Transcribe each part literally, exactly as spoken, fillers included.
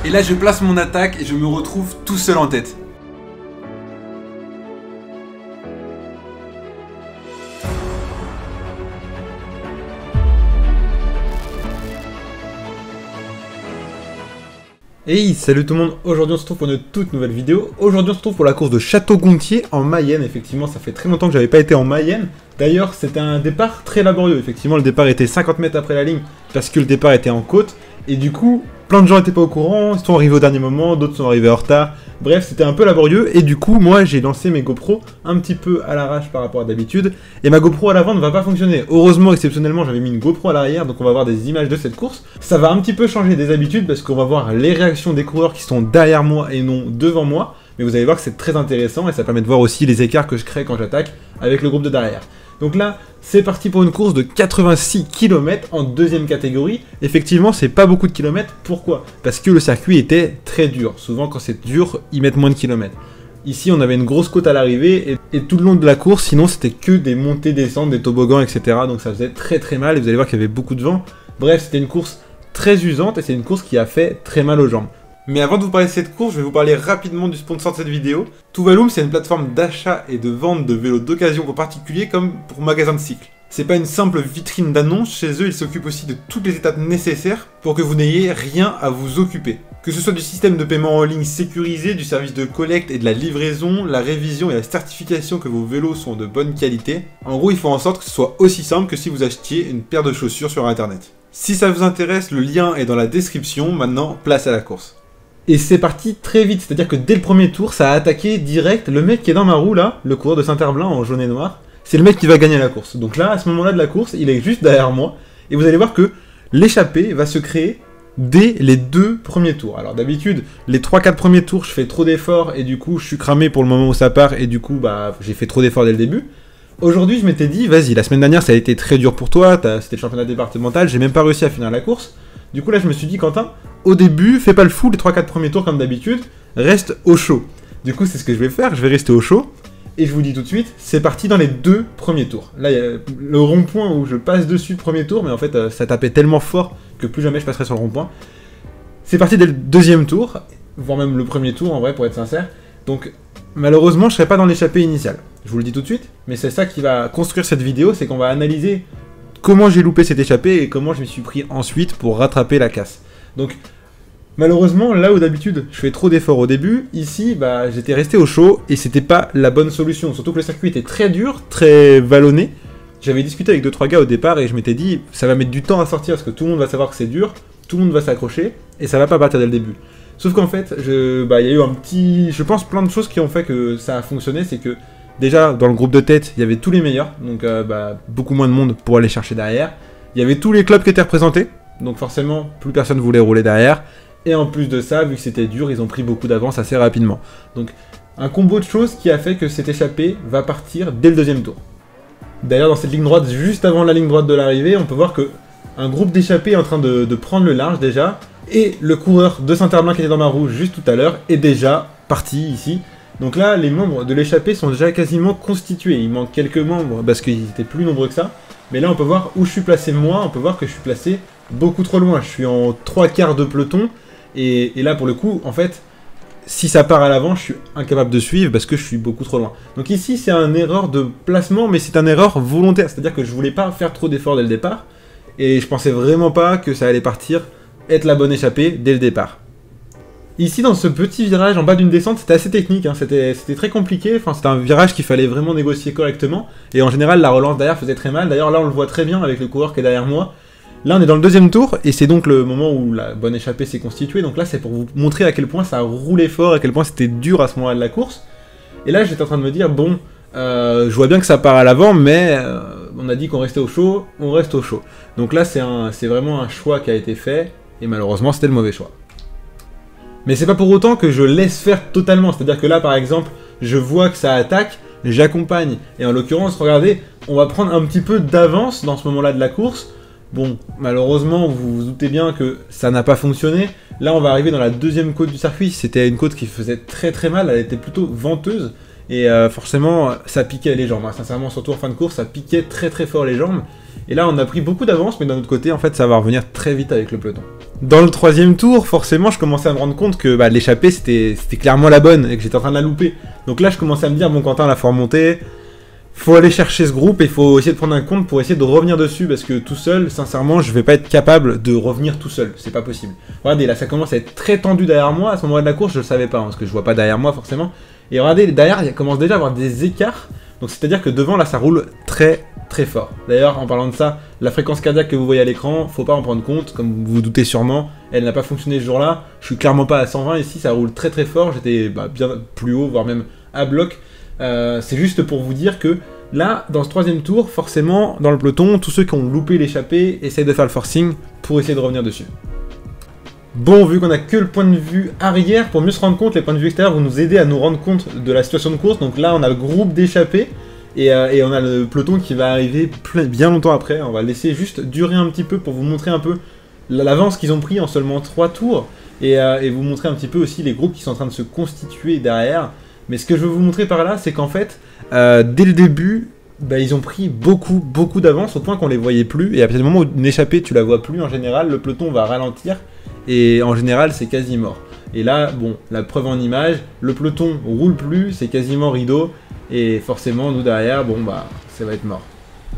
Et là je place mon attaque et je me retrouve tout seul en tête. Hey, salut tout le monde, aujourd'hui on se retrouve pour une toute nouvelle vidéo. Aujourd'hui on se retrouve pour la course de Château-Gontier en Mayenne. Effectivement, ça fait très longtemps que j'avais pas été en Mayenne. D'ailleurs, c'était un départ très laborieux. Effectivement, le départ était cinquante mètres après la ligne parce que le départ était en côte. Et du coup, plein de gens n'étaient pas au courant, ils sont arrivés au dernier moment, d'autres sont arrivés en retard. Bref, c'était un peu laborieux. Et du coup, moi j'ai lancé mes GoPro un petit peu à l'arrache par rapport à d'habitude. Et ma GoPro à l'avant ne va pas fonctionner. Heureusement, exceptionnellement, j'avais mis une GoPro à l'arrière, donc on va voir des images de cette course. Ça va un petit peu changer des habitudes parce qu'on va voir les réactions des coureurs qui sont derrière moi et non devant moi. Mais vous allez voir que c'est très intéressant et ça permet de voir aussi les écarts que je crée quand j'attaque avec le groupe de derrière. Donc là, c'est parti pour une course de quatre-vingt-six kilomètres en deuxième catégorie. Effectivement, c'est pas beaucoup de kilomètres. Pourquoi? Parce que le circuit était très dur. Souvent, quand c'est dur, ils mettent moins de kilomètres. Ici, on avait une grosse côte à l'arrivée et, et tout le long de la course, sinon, c'était que des montées, descentes, des toboggans, et cetera. Donc ça faisait très très mal et vous allez voir qu'il y avait beaucoup de vent. Bref, c'était une course très usante et c'est une course qui a fait très mal aux jambes. Mais avant de vous parler de cette course, je vais vous parler rapidement du sponsor de cette vidéo. Tuvaluum, c'est une plateforme d'achat et de vente de vélos d'occasion pour particuliers comme pour magasins de cycles. C'est pas une simple vitrine d'annonces, chez eux ils s'occupent aussi de toutes les étapes nécessaires pour que vous n'ayez rien à vous occuper. Que ce soit du système de paiement en ligne sécurisé, du service de collecte et de la livraison, la révision et la certification que vos vélos sont de bonne qualité. En gros, ils font en sorte que ce soit aussi simple que si vous achetiez une paire de chaussures sur internet. Si ça vous intéresse, le lien est dans la description, maintenant place à la course. Et c'est parti très vite, c'est-à-dire que dès le premier tour, ça a attaqué direct. Le mec qui est dans ma roue là, le coureur de Saint-Herblain en jaune et noir, c'est le mec qui va gagner la course. Donc là, à ce moment-là de la course, il est juste derrière moi. Et vous allez voir que l'échappée va se créer dès les deux premiers tours. Alors d'habitude, les trois quatre premiers tours, je fais trop d'efforts et du coup, je suis cramé pour le moment où ça part et du coup, bah, j'ai fait trop d'efforts dès le début. Aujourd'hui, je m'étais dit, vas-y, la semaine dernière, ça a été très dur pour toi, c'était le championnat départemental, j'ai même pas réussi à finir la course. Du coup, là, je me suis dit, Quentin, au début, fais pas le fou les trois quatre premiers tours comme d'habitude, reste au chaud. Du coup, c'est ce que je vais faire, je vais rester au chaud. Et je vous dis tout de suite, c'est parti dans les deux premiers tours. Là, il y a le rond-point où je passe dessus le premier tour, mais en fait, ça tapait tellement fort que plus jamais je passerai sur le rond-point. C'est parti dès le deuxième tour, voire même le premier tour, en vrai, pour être sincère. Donc, malheureusement, je serai pas dans l'échappée initiale. Je vous le dis tout de suite, mais c'est ça qui va construire cette vidéo, c'est qu'on va analyser comment j'ai loupé cette échappée et comment je m'y suis pris ensuite pour rattraper la casse. Donc, malheureusement, là où d'habitude je fais trop d'efforts au début, ici, bah, j'étais resté au chaud et c'était pas la bonne solution. Surtout que le circuit était très dur, très vallonné. J'avais discuté avec deux trois gars au départ et je m'étais dit, ça va mettre du temps à sortir parce que tout le monde va savoir que c'est dur, tout le monde va s'accrocher et ça va pas partir dès le début. Sauf qu'en fait, je, bah, y a eu un petit, je pense plein de choses qui ont fait que ça a fonctionné, c'est que déjà, dans le groupe de tête, il y avait tous les meilleurs, donc euh, bah, beaucoup moins de monde pour aller chercher derrière. Il y avait tous les clubs qui étaient représentés, donc forcément, plus personne voulait rouler derrière. Et en plus de ça, vu que c'était dur, ils ont pris beaucoup d'avance assez rapidement. Donc, un combo de choses qui a fait que cette échappée va partir dès le deuxième tour. D'ailleurs, dans cette ligne droite, juste avant la ligne droite de l'arrivée, on peut voir que un groupe d'échappés est en train de, de prendre le large déjà. Et le coureur de Saint-Herblain qui était dans ma roue juste tout à l'heure est déjà parti ici. Donc là, les membres de l'échappée sont déjà quasiment constitués. Il manque quelques membres parce qu'ils étaient plus nombreux que ça. Mais là, on peut voir où je suis placé moi. On peut voir que je suis placé beaucoup trop loin. Je suis en trois quarts de peloton. Et, et là, pour le coup, en fait, si ça part à l'avant, je suis incapable de suivre parce que je suis beaucoup trop loin. Donc ici, c'est une erreur de placement, mais c'est une erreur volontaire. C'est-à-dire que je voulais pas faire trop d'efforts dès le départ. Et je pensais vraiment pas que ça allait partir, être la bonne échappée dès le départ. Ici, dans ce petit virage en bas d'une descente, c'était assez technique, hein. C'était très compliqué, enfin, c'était un virage qu'il fallait vraiment négocier correctement, et en général, la relance derrière faisait très mal. D'ailleurs, là, on le voit très bien avec le coureur qui est derrière moi. Là, on est dans le deuxième tour, et c'est donc le moment où la bonne échappée s'est constituée, donc là, c'est pour vous montrer à quel point ça roulait fort, à quel point c'était dur à ce moment-là de la course. Et là, j'étais en train de me dire, bon, euh, je vois bien que ça part à l'avant, mais euh, on a dit qu'on restait au chaud, on reste au chaud. Donc là, c'est vraiment un choix qui a été fait, et malheureusement, c'était le mauvais choix. Mais c'est pas pour autant que je laisse faire totalement, c'est-à-dire que là par exemple, je vois que ça attaque, j'accompagne, et en l'occurrence, regardez, on va prendre un petit peu d'avance dans ce moment-là de la course. Bon, malheureusement, vous vous doutez bien que ça n'a pas fonctionné. Là, on va arriver dans la deuxième côte du circuit, c'était une côte qui faisait très très mal, elle était plutôt venteuse, et euh, forcément, ça piquait les jambes, hein. Sincèrement, surtout en fin de course, ça piquait très très fort les jambes. Et là, on a pris beaucoup d'avance, mais d'un autre côté, en fait, ça va revenir très vite avec le peloton. Dans le troisième tour, forcément, je commençais à me rendre compte que bah, l'échappée, c'était clairement la bonne et que j'étais en train de la louper. Donc là, je commençais à me dire, bon, Quentin, là, faut remonter, faut aller chercher ce groupe et il faut essayer de prendre un compte pour essayer de revenir dessus parce que tout seul, sincèrement, je vais pas être capable de revenir tout seul. C'est pas possible. Regardez, là, ça commence à être très tendu derrière moi. À ce moment-là de la course, je le savais pas hein, parce que je vois pas derrière moi forcément. Et regardez, derrière, il commence déjà à avoir des écarts. Donc c'est-à-dire que devant, là, ça roule très très fort. D'ailleurs, en parlant de ça, la fréquence cardiaque que vous voyez à l'écran, faut pas en prendre compte, comme vous vous doutez sûrement, elle n'a pas fonctionné ce jour-là. Je suis clairement pas à cent vingt ici, ça roule très très fort. J'étais bah, bien plus haut, voire même à bloc. Euh, c'est juste pour vous dire que là, dans ce troisième tour, forcément, dans le peloton, tous ceux qui ont loupé l'échappée essayent de faire le forcing pour essayer de revenir dessus. Bon, vu qu'on a que le point de vue arrière, pour mieux se rendre compte, les points de vue extérieurs vont nous aider à nous rendre compte de la situation de course. Donc là, on a le groupe d'échappés et, euh, et on a le peloton qui va arriver plein, bien longtemps après. On va laisser juste durer un petit peu pour vous montrer un peu l'avance qu'ils ont pris en seulement trois tours et, euh, et vous montrer un petit peu aussi les groupes qui sont en train de se constituer derrière. Mais ce que je veux vous montrer par là, c'est qu'en fait, euh, dès le début, bah, ils ont pris beaucoup, beaucoup d'avance au point qu'on les voyait plus. Et à partir du moment où une échappée, tu la vois plus, en général, le peloton va ralentir. Et en général, c'est quasi mort. Et là, bon, la preuve en image, le peloton roule plus, c'est quasiment rideau. Et forcément, nous derrière, bon, bah, ça va être mort.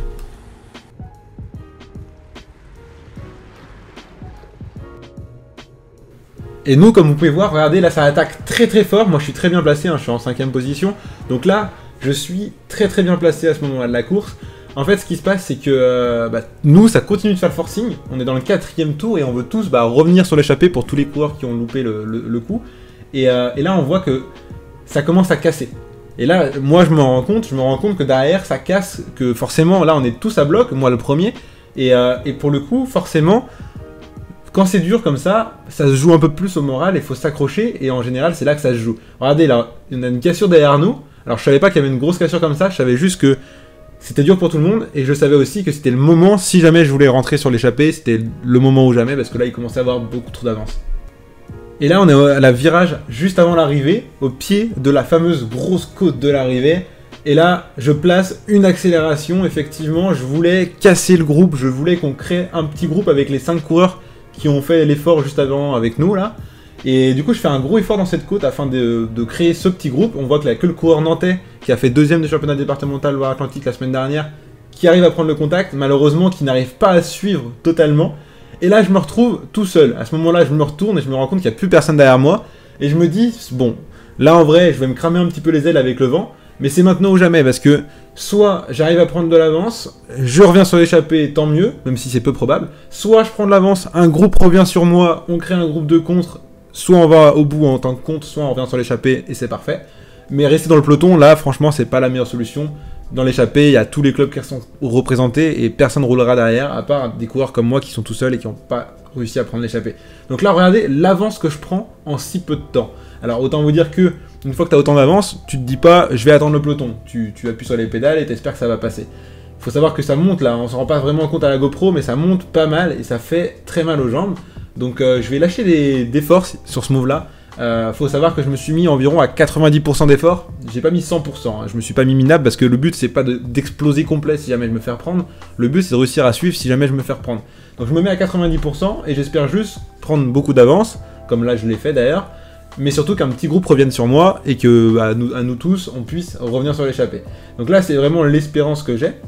Et nous, comme vous pouvez voir, regardez, là ça attaque très très fort. Moi je suis très bien placé, hein, je suis en cinquième position. Donc là, je suis très très bien placé à ce moment-là de la course. En fait, ce qui se passe, c'est que euh, bah, nous, ça continue de faire le forcing. On est dans le quatrième tour et on veut tous bah, revenir sur l'échappée pour tous les coureurs qui ont loupé le, le, le coup. Et, euh, et là, on voit que ça commence à casser. Et là, moi je me rends compte, je me rends compte que derrière, ça casse, que forcément, là on est tous à bloc, moi le premier. Et, euh, et pour le coup, forcément... Quand c'est dur comme ça, ça se joue un peu plus au moral et il faut s'accrocher et en général c'est là que ça se joue. Regardez là, il y a une cassure derrière nous. Alors je savais pas qu'il y avait une grosse cassure comme ça, je savais juste que c'était dur pour tout le monde et je savais aussi que c'était le moment, si jamais je voulais rentrer sur l'échappée, c'était le moment ou jamais parce que là il commençait à avoir beaucoup trop d'avance. Et là on est à la virage juste avant l'arrivée, au pied de la fameuse grosse côte de l'arrivée. Et là, je place une accélération, effectivement, je voulais casser le groupe, je voulais qu'on crée un petit groupe avec les cinq coureurs qui ont fait l'effort juste avant avec nous là. Et du coup je fais un gros effort dans cette côte afin de, de créer ce petit groupe. On voit qu'il n'y a que le coureur nantais qui a fait deuxième du championnat départemental Loire-Atlantique la semaine dernière qui arrive à prendre le contact, malheureusement qui n'arrive pas à suivre totalement. Et là je me retrouve tout seul. À ce moment là je me retourne et je me rends compte qu'il n'y a plus personne derrière moi. Et je me dis, bon, là en vrai je vais me cramer un petit peu les ailes avec le vent. Mais c'est maintenant ou jamais, parce que soit j'arrive à prendre de l'avance, je reviens sur l'échappée, tant mieux, même si c'est peu probable. Soit je prends de l'avance, un groupe revient sur moi, on crée un groupe de contre, soit on va au bout en tant que contre, soit on revient sur l'échappée et c'est parfait. Mais rester dans le peloton, là, franchement, c'est pas la meilleure solution. Dans l'échappée, il y a tous les clubs qui sont représentés et personne ne roulera derrière, à part des coureurs comme moi qui sont tout seuls et qui n'ont pas réussi à prendre l'échappée. Donc là, regardez l'avance que je prends en si peu de temps. Alors autant vous dire que une fois que tu as autant d'avance, tu te dis pas je vais attendre le peloton. Tu, tu appuies sur les pédales et tu espères que ça va passer. Il faut savoir que ça monte là, on s'en rend pas vraiment compte à la GoPro, mais ça monte pas mal et ça fait très mal aux jambes. Donc euh, je vais lâcher des, des forces sur ce move là. Euh, faut savoir que je me suis mis environ à quatre-vingt-dix pour cent d'efforts. J'ai pas mis cent pour cent, hein. Je me suis pas mis minable parce que le but c'est pas d'exploser de, complet si jamais je me fais reprendre. Le but c'est de réussir à suivre si jamais je me fais reprendre. Donc je me mets à quatre-vingt-dix pour cent et j'espère juste prendre beaucoup d'avance, comme là je l'ai fait d'ailleurs. Mais surtout qu'un petit groupe revienne sur moi et que bah, nous, à nous tous, on puisse revenir sur l'échappée. Donc là, c'est vraiment l'espérance que j'ai.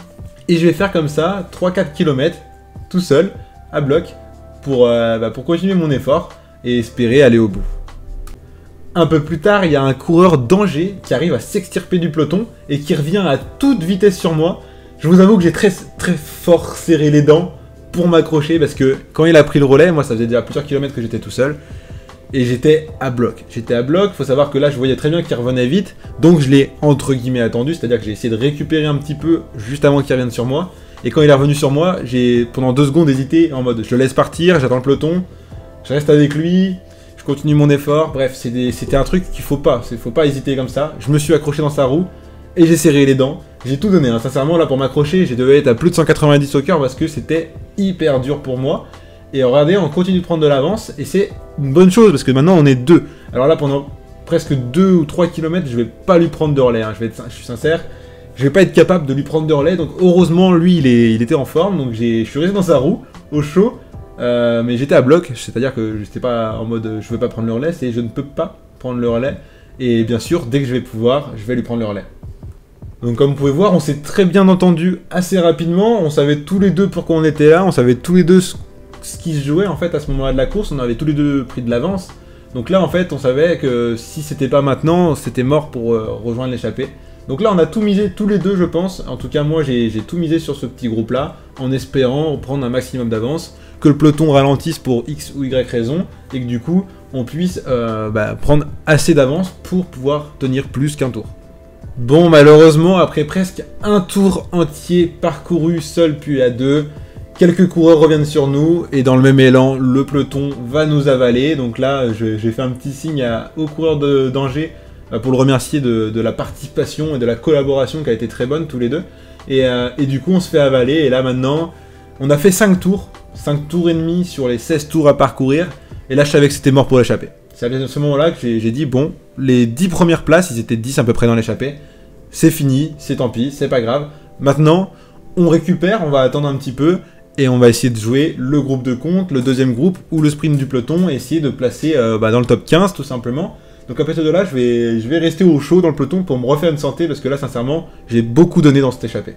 Et je vais faire comme ça, trois à quatre kilomètres, tout seul, à bloc, pour, euh, bah, pour continuer mon effort et espérer aller au bout. Un peu plus tard, il y a un coureur d'Angers qui arrive à s'extirper du peloton et qui revient à toute vitesse sur moi. Je vous avoue que j'ai très, très fort serré les dents pour m'accrocher parce que quand il a pris le relais, moi ça faisait déjà plusieurs kilomètres que j'étais tout seul. Et j'étais à bloc. J'étais à bloc, faut savoir que là je voyais très bien qu'il revenait vite, donc je l'ai entre guillemets attendu, c'est-à-dire que j'ai essayé de récupérer un petit peu juste avant qu'il revienne sur moi. Et quand il est revenu sur moi, j'ai pendant deux secondes hésité en mode je le laisse partir, j'attends le peloton, je reste avec lui, je continue mon effort, bref, c'était un truc qu'il faut pas, faut pas hésiter comme ça. Je me suis accroché dans sa roue et j'ai serré les dents. J'ai tout donné, hein. Sincèrement là pour m'accrocher, j'ai devais être à plus de cent quatre-vingt-dix au cœur parce que c'était hyper dur pour moi. Et regardez, on continue de prendre de l'avance et c'est une bonne chose parce que maintenant on est deux. Alors là, pendant presque deux ou trois kilomètres, je vais pas lui prendre de relais, hein. je, vais être, je suis sincère, je vais pas être capable de lui prendre de relais. Donc heureusement, lui, il, est, il était en forme, donc je suis resté dans sa roue, au chaud, Euh, mais j'étais à bloc, c'est-à-dire que j'étais pas en mode je veux pas prendre le relais, c'est je ne peux pas prendre le relais. Et bien sûr, dès que je vais pouvoir, je vais lui prendre le relais. Donc comme vous pouvez voir, on s'est très bien entendu assez rapidement. On savait tous les deux pourquoi on était là, on savait tous les deux ce, ce qui se jouait en fait à ce moment-là de la course. On avait tous les deux pris de l'avance. Donc là en fait, on savait que si c'était pas maintenant, c'était mort pour euh, rejoindre l'échappée. Donc là, on a tout misé tous les deux, je pense. En tout cas, moi, j'ai tout misé sur ce petit groupe-là, en espérant prendre un maximum d'avance, que le peloton ralentisse pour X ou Y raison, et que du coup, on puisse euh, bah, prendre assez d'avance pour pouvoir tenir plus qu'un tour. Bon, malheureusement, après presque un tour entier parcouru seul puis à deux, quelques coureurs reviennent sur nous, et dans le même élan, le peloton va nous avaler. Donc là, j'ai fait un petit signe à, aux coureurs d'Angers pour le remercier de, de la participation et de la collaboration qui a été très bonne tous les deux. Et, euh, et du coup, on se fait avaler, et là maintenant, on a fait cinq tours, cinq tours et demi sur les seize tours à parcourir, et là je savais que c'était mort pour l'échappée. C'est à ce moment-là que j'ai dit, bon, les dix premières places, ils étaient dix à peu près dans l'échappée, c'est fini, c'est tant pis, c'est pas grave. Maintenant, on récupère, on va attendre un petit peu, et on va essayer de jouer le groupe de compte, le deuxième groupe, ou le sprint du peloton, et essayer de placer euh, bah, dans le top quinze tout simplement. Donc à partir de là, je vais, je vais rester au chaud dans le peloton pour me refaire une santé, parce que là, sincèrement, j'ai beaucoup donné dans cette échappée.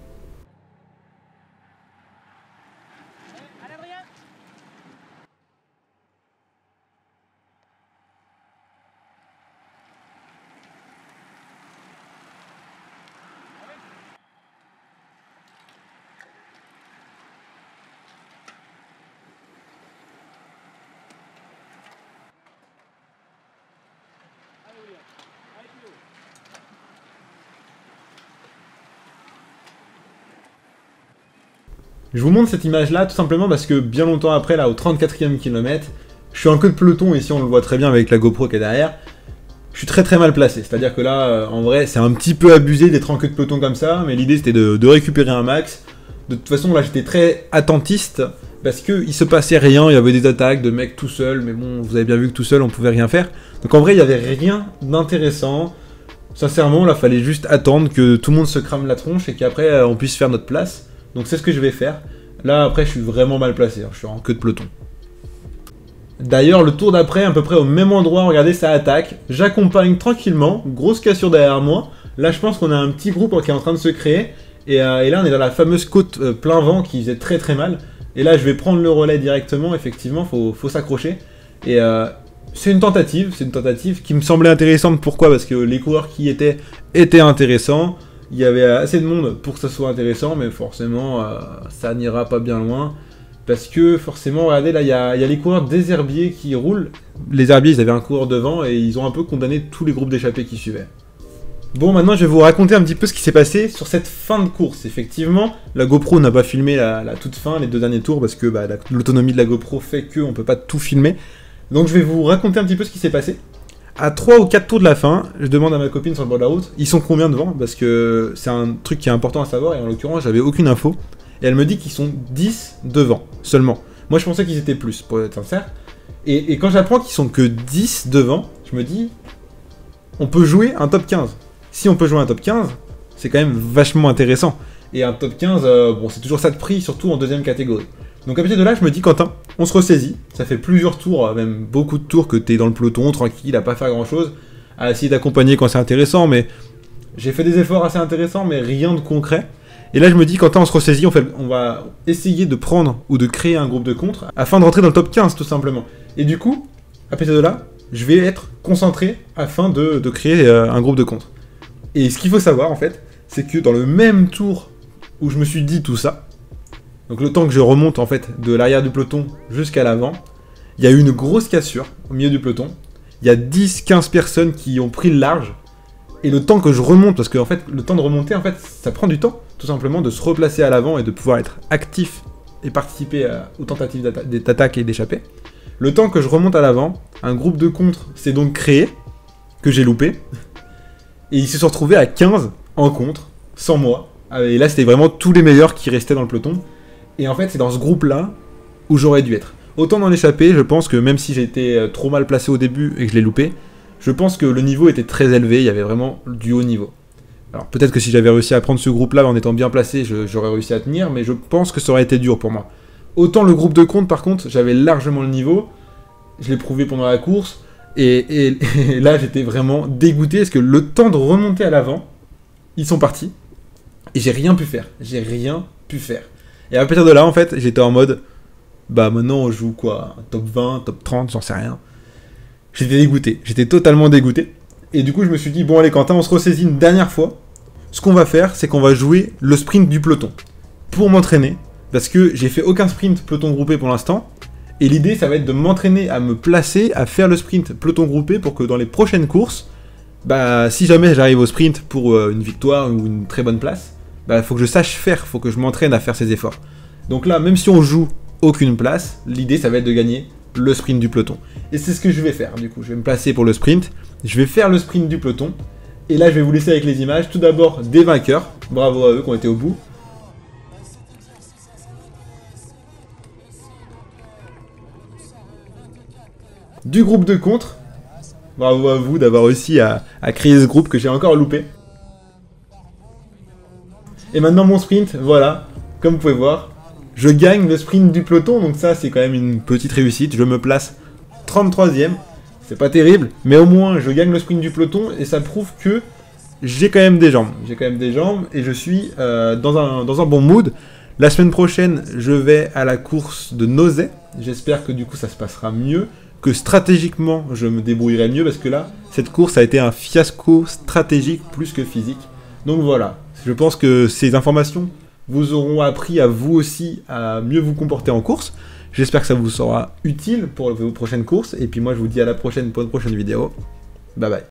Je vous montre cette image-là tout simplement parce que bien longtemps après, là, au trente-quatrième kilomètre, je suis en queue de peloton, ici on le voit très bien avec la GoPro qui est derrière, je suis très très mal placé. C'est-à-dire que là, euh, en vrai, c'est un petit peu abusé d'être en queue de peloton comme ça, mais l'idée c'était de, de récupérer un max. De toute façon, là, j'étais très attentiste parce qu'il se passait rien, il y avait des attaques de mecs tout seuls, mais bon, vous avez bien vu que tout seul, on pouvait rien faire. Donc en vrai, il n'y avait rien d'intéressant. Sincèrement, là, fallait juste attendre que tout le monde se crame la tronche et qu'après, euh, on puisse faire notre place. Donc c'est ce que je vais faire. Là, après, je suis vraiment mal placé. Hein. Je suis en queue de peloton. D'ailleurs, le tour d'après, à peu près au même endroit, regardez, ça attaque. J'accompagne tranquillement. Grosse cassure derrière moi. Là, je pense qu'on a un petit groupe qui est en train de se créer. Et, euh, et là, on est dans la fameuse côte euh, plein vent qui faisait très très mal. Et là, je vais prendre le relais directement. Effectivement, faut, faut s'accrocher. Et euh, c'est une tentative. C'est une tentative qui me semblait intéressante. Pourquoi? Parce que les coureurs qui y étaient étaient intéressants. Il y avait assez de monde pour que ça soit intéressant, mais forcément, euh, ça n'ira pas bien loin. Parce que forcément, regardez, là, il y a, y a les coureurs des herbiers qui roulent. Les herbiers, ils avaient un coureur devant et ils ont un peu condamné tous les groupes d'échappés qui suivaient. Bon, maintenant, je vais vous raconter un petit peu ce qui s'est passé sur cette fin de course. Effectivement, la GoPro n'a pas filmé la, la toute fin, les deux derniers tours, parce que bah, l'autonomie de la GoPro fait qu'on ne peut pas tout filmer. Donc, je vais vous raconter un petit peu ce qui s'est passé. À trois ou quatre tours de la fin, je demande à ma copine sur le bord de la route, ils sont combien devant? Parce que c'est un truc qui est important à savoir, et en l'occurrence, j'avais aucune info. Et elle me dit qu'ils sont dix devant, seulement. Moi, je pensais qu'ils étaient plus, pour être sincère. Et, et quand j'apprends qu'ils sont que dix devant, je me dis, on peut jouer un top quinze. Si on peut jouer un top quinze, c'est quand même vachement intéressant. Et un top quinze, euh, bon, c'est toujours ça de prix, surtout en deuxième catégorie. Donc à partir de là, je me dis, Quentin, on se ressaisit. Ça fait plusieurs tours, même beaucoup de tours que t'es dans le peloton, tranquille, à pas faire grand chose, à essayer d'accompagner quand c'est intéressant, mais j'ai fait des efforts assez intéressants, mais rien de concret. Et là, je me dis, Quentin, on se ressaisit, on, fait, on va essayer de prendre ou de créer un groupe de contre afin de rentrer dans le top quinze, tout simplement. Et du coup, à partir de là, je vais être concentré afin de, de créer euh, un groupe de contre. Et ce qu'il faut savoir, en fait, c'est que dans le même tour où je me suis dit tout ça, donc le temps que je remonte en fait de l'arrière du peloton jusqu'à l'avant, il y a eu une grosse cassure au milieu du peloton. Il y a dix quinze personnes qui ont pris le large. Et le temps que je remonte, parce que en fait, le temps de remonter, en fait, ça prend du temps, tout simplement, de se replacer à l'avant et de pouvoir être actif et participer à, aux tentatives d'attaque et d'échapper. Le temps que je remonte à l'avant, un groupe de contre s'est donc créé, que j'ai loupé. Et ils se sont retrouvés à quinze en contre, sans moi. Et là, c'était vraiment tous les meilleurs qui restaient dans le peloton. Et en fait, c'est dans ce groupe-là où j'aurais dû être. Autant dans l'échappée, je pense que même si j'étais trop mal placé au début et que je l'ai loupé, je pense que le niveau était très élevé, il y avait vraiment du haut niveau. Alors peut-être que si j'avais réussi à prendre ce groupe-là en étant bien placé, j'aurais réussi à tenir, mais je pense que ça aurait été dur pour moi. Autant le groupe de compte, par contre, j'avais largement le niveau. Je l'ai prouvé pendant la course. Et, et, et là, j'étais vraiment dégoûté parce que le temps de remonter à l'avant, ils sont partis. Et j'ai rien pu faire. J'ai rien pu faire. Et à partir de là, en fait, j'étais en mode... Bah maintenant, on joue quoi? Top vingt, top trente, j'en sais rien. J'étais dégoûté. J'étais totalement dégoûté. Et du coup, je me suis dit, bon allez Quentin, on se ressaisit une dernière fois. Ce qu'on va faire, c'est qu'on va jouer le sprint du peloton. Pour m'entraîner. Parce que j'ai fait aucun sprint peloton groupé pour l'instant. Et l'idée, ça va être de m'entraîner à me placer, à faire le sprint peloton groupé pour que dans les prochaines courses, bah, si jamais j'arrive au sprint pour euh, une victoire ou une très bonne place, bah, faut que je sache faire, faut que je m'entraîne à faire ces efforts. Donc là, même si on joue aucune place, l'idée, ça va être de gagner le sprint du peloton. Et c'est ce que je vais faire, du coup. Je vais me placer pour le sprint, je vais faire le sprint du peloton, et là, je vais vous laisser avec les images. Tout d'abord, des vainqueurs. Bravo à eux qui ont été au bout. Du groupe de contre. Bravo à vous d'avoir réussi à, à créer ce groupe que j'ai encore loupé. Et maintenant mon sprint, voilà, comme vous pouvez voir, je gagne le sprint du peloton, donc ça c'est quand même une petite réussite. Je me place trente-troisième, c'est pas terrible, mais au moins je gagne le sprint du peloton et ça prouve que j'ai quand même des jambes. J'ai quand même des jambes et je suis euh, dans, un, dans un bon mood. La semaine prochaine, je vais à la course de Nozay. J'espère que du coup ça se passera mieux, que stratégiquement je me débrouillerai mieux, parce que là, cette course a été un fiasco stratégique plus que physique. Donc voilà, je pense que ces informations vous auront appris à vous aussi à mieux vous comporter en course. J'espère que ça vous sera utile pour vos prochaines courses, et puis moi je vous dis à la prochaine pour une prochaine vidéo. Bye bye.